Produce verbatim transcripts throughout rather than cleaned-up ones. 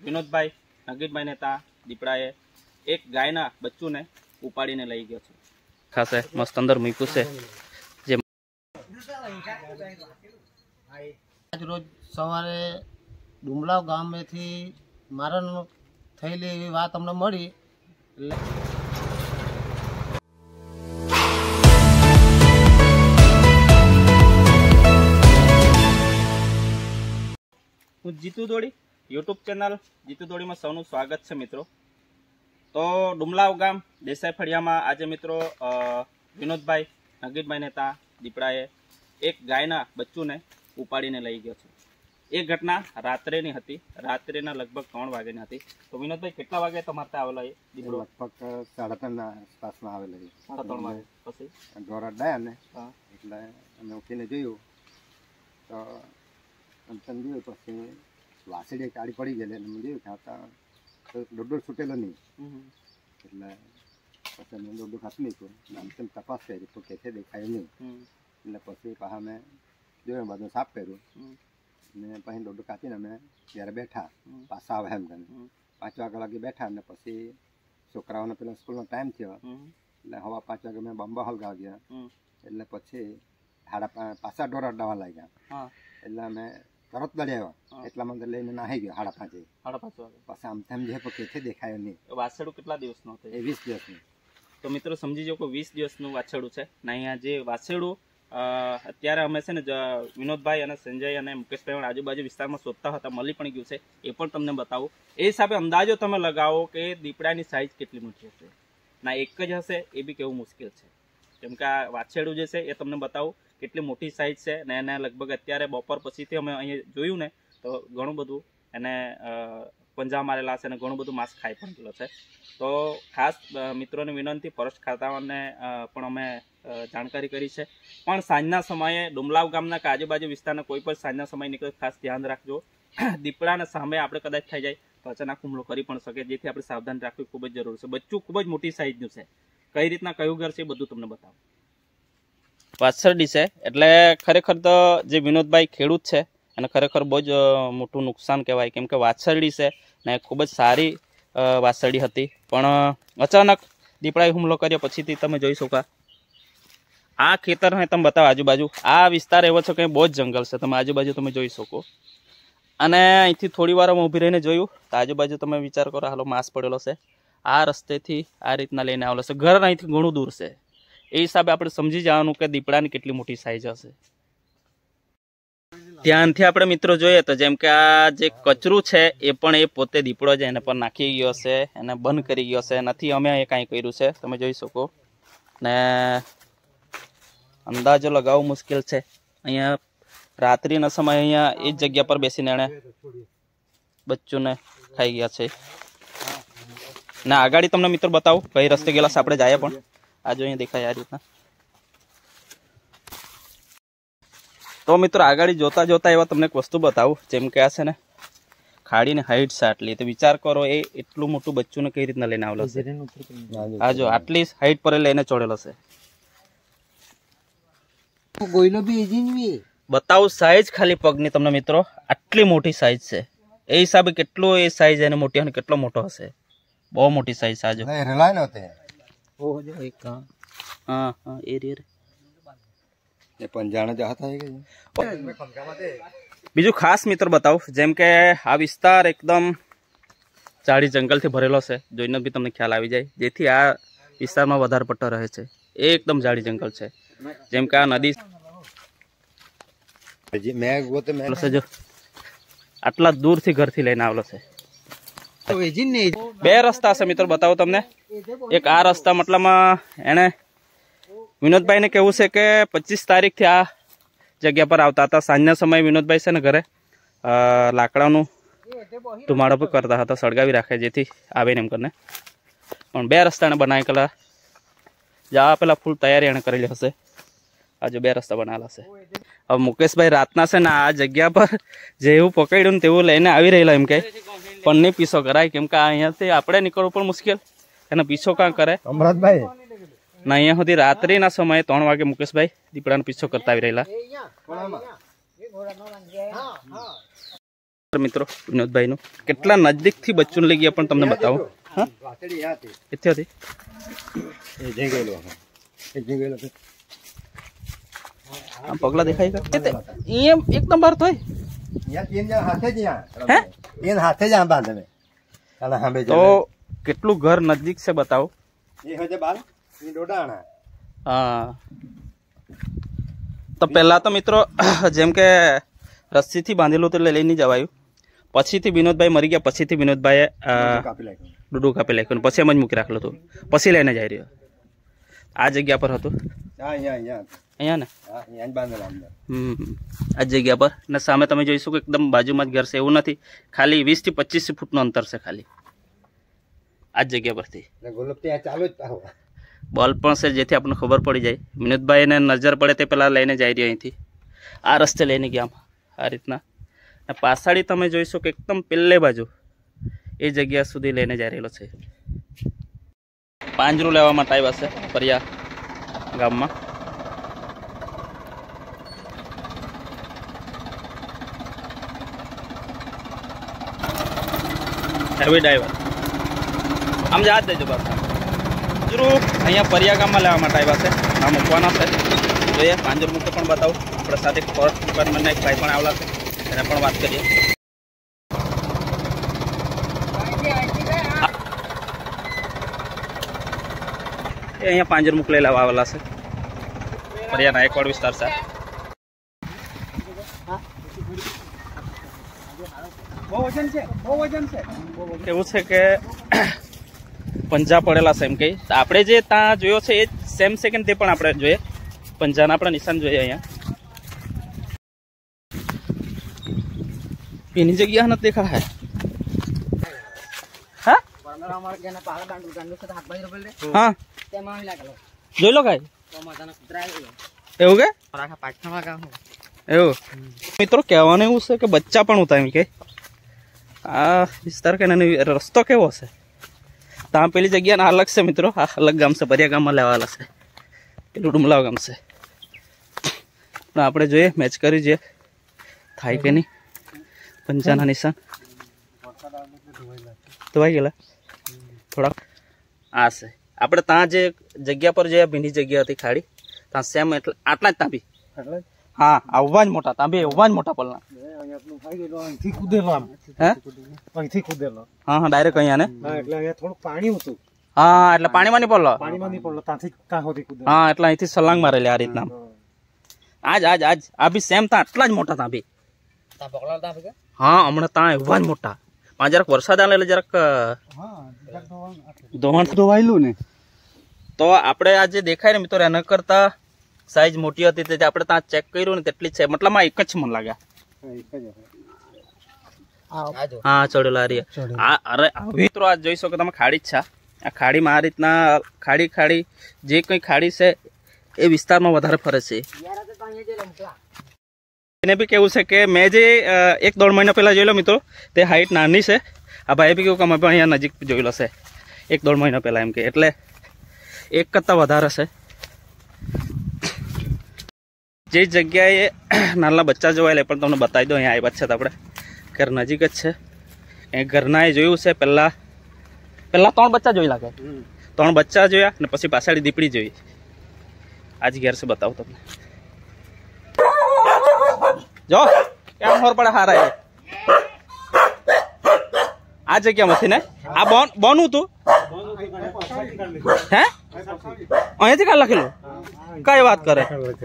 વિનોદભાઈ નગીનભાઈ નેતા દીપડાએ એક ગાયના બચ્ચુને ઉપાડીને લઈ ગયો છે. ખાસ મસ્ત અંદર મૂક્યું છે. જે આજ રોજ સવારે ડુમલાવ ગામેથી મારણ થયેલી એવી વાત અમને મળી. હું જીતુ દોડી યુટ્યુબ ચેનલ જીતુ દોડીમાં સૌનું સ્વાગત છે મિત્રો. તો ડુમલાવ ગામ દેસાઈ ફળિયામાં આજે મિત્રો વિનોદભાઈ નગીનભાઈ નેતા દીપડાએ એક ગાયના બચ્ચુને ઉપાડીને લઈ ગયો છે. એ ઘટના રાત્રેની હતી. રાત્રેના લગભગ ત્રણ વાગ્યાની હતી. તો વિનોદભાઈ કેટલા વાગે તમારે ત્યાં આવેલો? એ દીપડો લગભગ સાડા ત્રણ આસપાસમાં આવેલો. સાડા ત્રણ વાગે પછી ઢોર અડાયા ને એટલે અમે ઉઠીને જોયું તો અંતન જોયું પછી વાસળી કાળી પડી ગયેલી અને મેં જોયું ખાતા દોડો છૂટેલો નહીં એટલે પછી અમે દોડો ખાતું નહીં આમ તેમ તપાસ કરી તો કે છે દેખાયું નહીં એટલે પછી પાછા મેં જોયું બધું સાફ કર્યું ને પછી દોડો કાપીને અમે ત્યારે બેઠા પાછા આવે એમ કરીને પાંચ વાગ્યા લાગી બેઠા અને પછી છોકરાઓને પેલા સ્કૂલનો ટાઈમ થયો એટલે હવા પાંચ વાગે મેં બંબા હલગાવ ગયા એટલે પછી હાડા પાછા ઢોર અડાવવા લાગ્યા એટલે અમે તરત દડી આવ્યા એટલામાં લઈને નાહી ગયો સાડા પાંચે સાડા પાંચ વાગે પછી આમ તેમ જે કે દેખાયો નહીં. વાછરડું કેટલા દિવસનું હતું? એ વીસ દિવસનું. તો મિત્રો સમજી જાઓ કે વીસ દિવસનું વાછરડું છે ને. અહીંયા જે વાછરડું અત્યારે અમે છે ને વિનોદભાઈ અને સંજય અને મુકેશભાઈ આજુબાજુ વિસ્તારમાં શોધતા હતા, મળી પણ ગયું છે. એ પણ તમને બતાવું. એ હિસાબે અંદાજો તમે લગાવો કે દીપડાની સાઇઝ કેટલી મોટી હશે. ના એક જ હશે એ બી કેવું મુશ્કેલ છે. કેમ કે આ વાછરડું જે છે એ તમને બતાવું કેટલી મોટી સાઇઝ છે ને એને લગભગ અત્યારે બપોર પછીથી અમે અહીંયા જોયું ને તો ઘણું બધું એને પંજા મારેલા છે અને ઘણું બધું માંસ ખાઈ પણ ગયેલો છે. તો ખાસ મિત્રોને વિનંતી, ફોરેસ્ટ ખાતાને પણ અમે જાણકારી કરી છે. પણ સાંજના સમયે ડુમલાવ ગામના કે આજુબાજુ વિસ્તારના કોઈ પણ સાંજના સમય નીકળે ખાસ ધ્યાન રાખજો. દીપડાના સામે આપણે કદાચ થઈ જાય તો અચાનક હુમલો કરી પણ શકે, જેથી આપણે સાવધાન રાખવી ખૂબ જ જરૂર છે. બચ્ચું ખૂબ જ મોટી સાઇઝનું છે. કઈ રીતના કયું ઘર છે એ બધું તમને બતાવો. વાછરડી છે એટલે ખરેખર તો જે વિનોદભાઈ ખેડૂત છે અને ખરેખર બહુ જ મોટું નુકસાન કહેવાય. કેમ કે વાછરડી છે ને ખૂબ જ સારી વાછરડી હતી, પણ અચાનક દીપડાએ હુમલો કર્યો પછીથી તમે જોઈ શકો. આ ખેતર તમે બતાવો આજુબાજુ. આ વિસ્તાર એવો છે કે બહુ જ જંગલ છે. તમે આજુબાજુ તમે જોઈ શકો. અને અહીંથી થોડી વાર અમે ઊભી રહીને જોયું તો આજુબાજુ તમે વિચાર કરો હાલો માંસ પડેલો છે. આ રસ્તેથી આ રીતના લઈને આવેલો છે. ઘર અહીંથી ઘણું દૂર છે. એ હિસાબે આપણે સમજી જવાનું કે દીપડાની કેટલી મોટી સાઇઝ હશે. ધ્યાનથી આપણે મિત્રો જોઈએ તો જેમ કે આ જે કચરું છે એ પણ એ પોતે દીપડો છે એને પર નાખી ગયો છે, એને બંધ કરી ગયો છે. નથી અમે એ કાંઈ કર્યું છે, તમે જોઈ શકો. ને અંદાજો લગાવવો મુશ્કેલ છે. અહીંયા રાત્રિના સમયે અહીંયા એ જ જગ્યા પર બેસીને એણે બચ્ચુને ખાઈ ગયા છે. ને આગાડી તમને મિત્રો બતાવું કઈ રસ્તે ગયેલા છે આપણે જાય પણ આ જો અહીંયા દેખાય આ રીતના. તો મિત્રો આગળ જોતા જોતા એવા તમને એક વસ્તુ બતાવું. જેમ કે આ છે ને ખાડીને હાઈટ છે આટલી, તો વિચાર કરો એ એટલું મોટું બચ્ચુને કઈ રીતના લઈને આવેલો છે. આ જો આટલી હાઈટ પર લઈને ચોડેલો છે. બતાવું સાઈઝ ખાલી પગની તમને મિત્રો, આટલી મોટી સાઈઝ છે. એ હિસાબે કેટલો એ સાઈઝ એને મોટી અને કેટલો મોટો હશે. બહુ મોટી સાઈઝ આજો. હા હા એ રે બીજું ખાસ મિત્ર બતાવું. જેમ કે આ વિસ્તાર એકદમ ઝાડી જંગલથી ભરેલો છે. જોઈને બી તમને ખ્યાલ આવી જાય. જેથી આ વિસ્તારમાં વધારે પટ્ટો રહે છે. એ એકદમ ઝાડી જંગલ છે. જેમ કે આ નદી જો આટલા દૂરથી ઘરથી લઈને આવેલો છે. બે રસ્તા છે મિત્રો, બતાવો તમને. એક આ રસ્તા મતલબમાં એને વિનોદભાઈને કેવું છે કે પચીસ તારીખથી આ જગ્યા પર આવતા હતા. સાંજના સમયે વિનોદભાઈ છે ને ઘરે લાકડાનું ધુમાડો પણ કરતા હતા, સળગાવી રાખે જેથી આવે ને એમ કરીને. પણ બે રસ્તાને બનાવી કલા જવા પેલા ફૂલ તૈયારી એને કરેલી હશે. આજે બે રસ્તા બનાવેલા છે. હવે મુકેશભાઈ રાતના છે ને આ જગ્યા પર જેવું પકડ્યું ને તેવું લઈને આવી રહેલા એમ કે, પણ નહીં પીછો કરાય. કેમ કે અહીંયાથી આપણે નીકળવું પણ મુશ્કેલ, એને પીછો કાં કરે અમરતભાઈ ના. અહીંયા સુધી રાત્રિના સમયે ત્રણ વાગે મુકેશભાઈ દીપડાનો પીછો કરતા આવી રહેલા. મિત્રો વિનોદભાઈનું કેટલા નજદીકથી બચ્ચું લઈ ગયા પણ તમને બતાવું. હા વાસળી યા હતી એથી હતી એ જઈ ગયેલો એ જઈ ગયેલો આમ પગલા દેખાય કે તે એમ એકદમ બહાર થાય યા તીન જણ હાથે જ યા હે તીન હાથે જ આ બાંધે કાલા હાંબે તો કેટલું ઘર નજદીક છે બતાવો. એ હજે બાલ એ ડોડાણા હા તો પહેલા તો મિત્રો જેમ કે રસ્સીથી બાંધેલું તો લઈ નહીં જવાયું. પછીથી વિનોદભાઈ મરી ગયા પછીથી વિનોદભાઈએ કાપી લાગ્યો ડૂડું કાપી નાખ્યું પછી એમ જ મૂકી રાખેલું હતું. પછી લઈને જઈ રહ્યો આ જગ્યા પર હતું હા અહીંયા અહીંયા અહીંયા ને હા અહીંયા જ બાંધેલા અંદર હમ આ જગ્યા પર ને સામે તમે જોઈશું કે એકદમ બાજુમાં જ ઘર છે એવું નથી. ખાલી વીસ થી પચીસ ફૂટનું અંતર છે ખાલી આ જગ્યા પરથી. ગોલપ ત્યાં ચાલુ જ પાહો બલ્બ પણ છે જેથી આપણને ખબર પડી જાય. વિનોદભાઈને નજર પડે તે પહેલાં લઈને જઈ રહ્યો અહીંથી આ રસ્તે લઈને ગયા આ રીતના. પાછાડી તમે જોઈશો કે એકદમ પેલે બાજુ એ જગ્યા સુધી લઈને જઈ રહેલો છે. પાંજરું લેવા માટે આવ્યા છે પરિયા ગામમાં. હેવી ડાઈવર આમ જ દેજો પાછા પાંજરું અહીંયા પરિયા ગામમાં લેવા માટે આવ્યા છે. આ મૂકવાના છે જોઈએ પાંજર મૂકે પણ બતાવું. આપણા સાથે ફોરેસ્ટ ડિપાર્ટમેન્ટના એક ભાઈ પણ આવેલા છે એને પણ વાત કરીએ. એ અહીંયા પાંજર મોકલી લેવા આવેલા છે પરિયા નાયકવાડ વિસ્તાર છે. કેવું છે કે પંજા પડેલા છે એમ કઈ આપણે જે ત્યાં જોયો છે એ સેમ છે કે તે પણ આપણે જોઈએ. પંજાના આપણે નિશાન જોઈએ અહીંયા. એની જગ્યા નથી દેખા હે હા હા જોઈ લો કાંઈ એવું કે એવું મિત્રો કહેવાનું એવું છે કે બચ્ચા પણ હોતા એમ કે આ વિસ્તાર કે રસ્તો કેવો છે ત્યાં પેલી જગ્યાના અલગ છે મિત્રો. આ અલગ ગામ છે પરિયા ગામમાં લેવાલા છે પેલું ડુમલાવ ગામ છે. પણ આપણે જોઈએ મેચ કરી જોઈએ થાય કે નહીં. પંચાના નિશાન ધોવાઈ ગયેલા થોડાક આ છે. આપણે ત્યાં જે જગ્યા પર જે ભીની જગ્યા હતી ખાડી ત્યાં સેમ એટલે આટલા જ ત્યાં બી હા આવવા જ મોટા ત્યાં બી આવવા જ મોટા પલના હા હા ડાયરેક્ટ અહીંયા ને પાણી હતું હા એટલે પાણીમાં નહીં પડલો પાણીમાં નહીં પડલો ત્યાંથી હા એટલે અહીંથી સલાંગ મારેલી આ રીતના. આજ આજ આજ આ બી સેમ ત્યાં આટલા જ મોટા ત્યાં બી હા હમણાં ત્યાં એવા જ મોટા. માં જરાક વરસાદ આવે એટલે જરાક ધોવાણ ધોવાયેલું ને તો આપણે આ જે દેખાય ને મિત્રો એના કરતા સાઈઝ મોટી હતી તે આપણે ત્યાં ચેક કર્યું ને તેટલી જ છે. મતલબ આ એક જ મને લાગ્યા હા ચડેલા રે આ અરે મિત્રો આ જોઈ શકો તમે ખાડી જ છે. આ ખાડીમાં આ રીતના ખાડી ખાડી જે કઈ ખાડી છે એ વિસ્તારમાં વધારે ફરે છે. એને બી કેવું છે કે મેં જે એક દોઢ મહિના પહેલા જોયેલો મિત્રો તે હાઈટ નાની છે. આ ભાઈ બી કેવું કે અમે પણ અહીંયા નજીક જોયેલો છે એક દોઢ મહિના પહેલા એમ કે એટલે એક કરતાં વધારે છે. જે જગ્યાએ નાના બચ્ચા જોવાયેલા પણ તમને બતાવી દો અહીંયા આવ્યા છે તો આપણે ઘર નજીક જ છે. એ ઘરના એ જોયું છે પહેલાં પહેલાં ત્રણ બચ્ચા જોઈ લાગે ત્રણ બચ્ચા જોયા ને પછી પાછળ દીપડી જોઈ. આજ ઘેર છે બતાવું તમને જો કેમ ખબર પડે હારા એ આ જગ્યામાંથી ને આ બોન બોનું હતું હે અહીંયાથી કાઢ લખેલું કઈ વાત કરે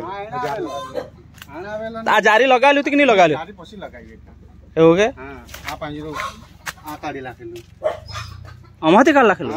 આ જારી લગાવેલું હતું કે નહીં લગાવેલું એવું કે આમાંથી કાઢ લખેલું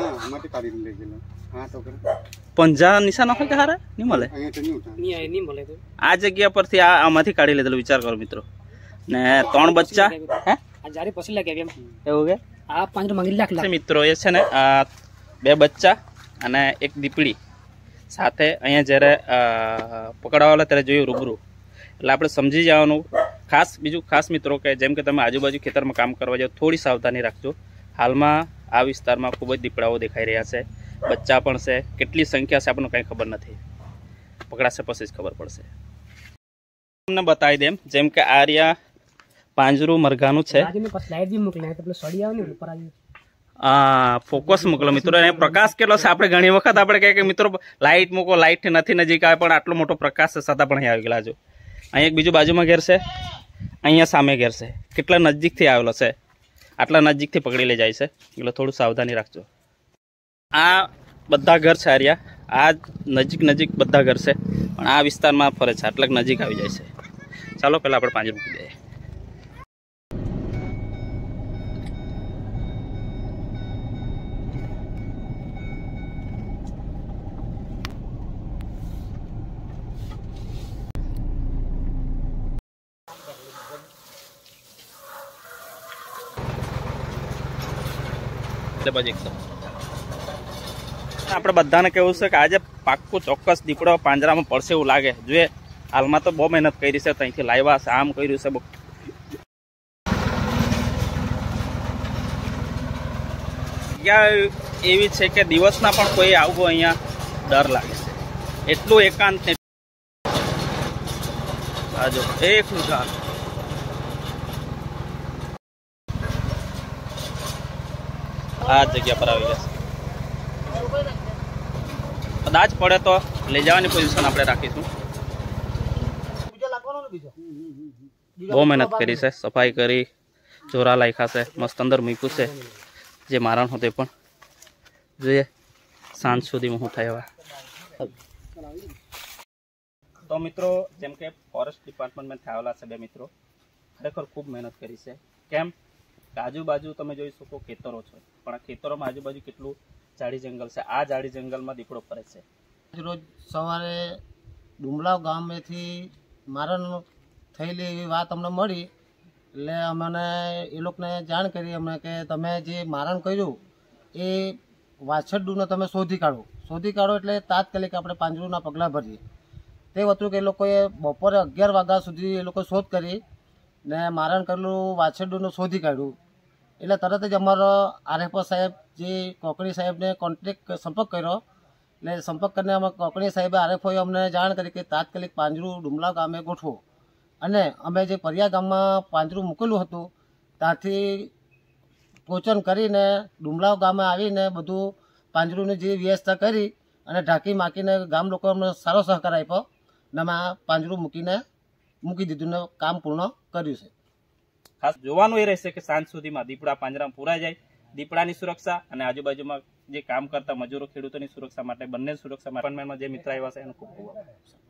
પંજા નિશાન હોય કે હારા નહીં મળે આ જગ્યા પરથી આ આમાંથી કાઢી લીધેલું. વિચાર કરો મિત્રો ને ત્રણ બચ્ચા હે એવું કે આ પાંચ માંગી મિત્રો એ છે ને બે બચ્ચા અને એક દીપડી સાથે અહીંયા જ્યારે પકડાવાલા ત્યારે જોયું રૂબરૂ એટલે આપણે સમજી જવાનું. ખાસ બીજું ખાસ મિત્રો કે જેમ કે તમે આજુબાજુ ખેતરમાં કામ કરવા જાઓ થોડી સાવધાની રાખજો. હાલમાં આ વિસ્તારમાં ખૂબ જ દીપડાઓ દેખાઈ રહ્યા છે. બચ્ચા પણ છે. કેટલી સંખ્યા છે આપણને કંઈ ખબર નથી. પકડાશે પછી જ ખબર પડશે. તમને બતાવી દેમ જેમ કે આ રહ્યા પાંજરું મરઘાનું છે. હા, ફોકસ મોકલો મિત્રો. અને પ્રકાશ કેટલો છે, આપણે ઘણી વખત આપણે કહીએ કે મિત્રો લાઇટ મૂકો, લાઇટ થી નથી નજીક આવે, પણ આટલો મોટો પ્રકાશ છે છતાં પણ અહીં આવી ગયેલા. જો અહીં એક બીજું બાજુમાં ઘેર છે, અહીંયા સામે ઘેર છે. કેટલા નજીકથી આવેલો છે, આટલા નજીકથી પકડી લઈ જાય છે, એટલે થોડું સાવધાની રાખજો. આ બધા ઘર છે આર્યા, આ નજીક નજીક બધા ઘર છે, પણ આ વિસ્તારમાં ફરે છે, આટલા નજીક આવી જાય છે. ચાલો પહેલાં આપણે પાંજરું મૂકી દઈએ. આપણે બધાને કેવું છે કે આજે પાક્કું ચોક્કસ દીપડો પાંજરામાં પડશે એવું લાગે. જોઈએ હાલમાં તો બહુ મહેનત કરી છે, ત્યાંથી લાવ્યા છે, આમ કર્યું છે. જગ્યા એવી છે કે દિવસના પણ કોઈ આવવું અહીંયા ડર લાગે છે, એટલું એકાંત. આજો એક ઝાડ આ જગ્યા પર આવી જશે. કદાચ પડે તો લઈ જવાની પોઝિશન આપણે રાખીશું. બહુ મહેનત કરી છે, સફાઈ કરી, ચોરા લાખ્યા છે, મસ્ત અંદર મૂક્યું છે. જે મારણ હતું પણ જોઈએ સાંજ સુધીમાં શું થાય. હવે તો મિત્રો, જેમ કે ફોરેસ્ટ ડિપાર્ટમેન્ટમાંથી આવેલા છે બે મિત્રો, ખરેખર ખૂબ મહેનત કરી છે. કેમ કે આજુબાજુ તમે જોઈ શકો ખેતરો છે, પણ આ ખેતરોમાં આજુબાજુ કેટલું ઝાડી જંગલ છે. આ ઝાડી જંગલમાં દીપડો ફરે છે. રોજ સવારે ડુમલાવ ગામેથી મારણ થયેલી એવી વાત અમને મળી, એટલે અમને એ લોકોને જાણ કરી અમને કે તમે જે મારણ કર્યું એ વાછરડુંને તમે શોધી કાઢો. શોધી કાઢો એટલે તાત્કાલિક આપણે પાંજરુના પગલાં ભરીએ. તે હતું કે એ લોકોએ બપોરે અગિયાર વાગ્યા સુધી એ લોકો શોધ કરી ને મારણ કરેલું વાછરડુંનું શોધી કાઢ્યું. એટલે તરત જ અમારો આરએફઓ સાહેબ જે કોકણી સાહેબને કોન્ટેક્ટ સંપર્ક કર્યો. એટલે સંપર્ક કરીને અમે કોકણી સાહેબે આરએફઓએ અમને જાણ કરી કે તાત્કાલિક પાંજરું ડુમલા ગામે ગોઠવો. અને અમે જે પરિયા ગામમાં પાંજરું મૂકેલું હતું ત્યાંથી પોચન કરીને ડુમલાવ ગામે આવીને બધું પાંજરુંની જે વ્યવસ્થા કરી અને ઢાંકી માકીને ગામ લોકો અમને સારો સહકાર આપ્યો ને અમે આ પાંજરું મૂકીને મૂકી દીધું ને કામ પૂર્ણ કર્યું છે. ખાસ જોવાનું એ રહેશે કે સાંજ સુધીમાં દીપડા પાંજરામાં પૂરાઈ જાય. દીપડાની સુરક્ષા અને આજુબાજુમાં જે કામ કરતા મજૂરો ખેડૂતોની સુરક્ષા માટે, બંને સુરક્ષા માટે જે મિત્ર આવ્યા છે એનો ખૂબ ખૂબ આભાર.